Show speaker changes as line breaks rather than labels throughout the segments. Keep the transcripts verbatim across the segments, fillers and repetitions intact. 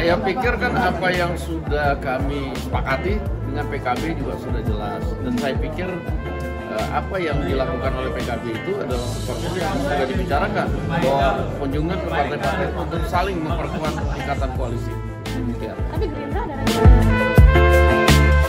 Saya pikir kan apa yang sudah kami sepakati dengan P K B juga sudah jelas, dan saya pikir eh, apa yang dilakukan oleh P K B itu adalah sesuatu yang sudah dibicarakan bahwa kunjungan ke partai-partai untuk saling memperkuat ikatan koalisi. Demikian.
Tapi Gerindra ada rencana.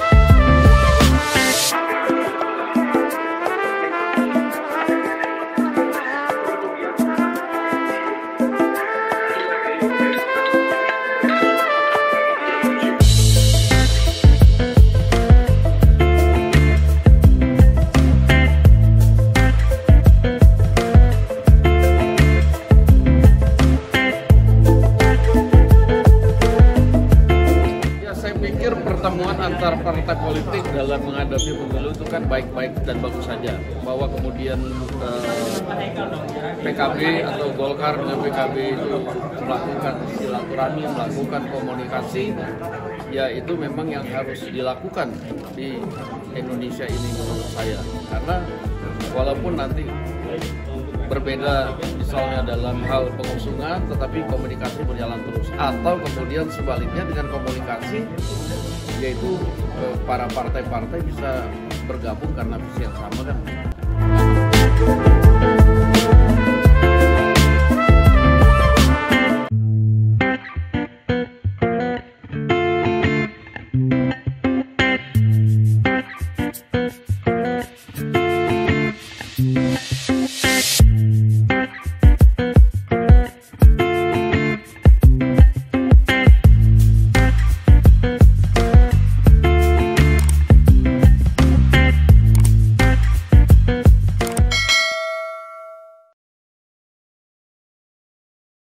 Pertemuan antar partai politik dalam menghadapi pemilu itu kan baik-baik dan bagus saja. Bahwa kemudian eh, P K B atau Golkar dengan P K B itu melakukan silaturahmi, melakukan komunikasi, ya itu memang yang harus dilakukan di Indonesia ini menurut saya. Karena walaupun nanti berbeda misalnya dalam hal pengusungan, tetapi komunikasi berjalan terus. Atau kemudian sebaliknya dengan komunikasi, yaitu eh, para partai-partai bisa bergabung karena visi yang sama kan.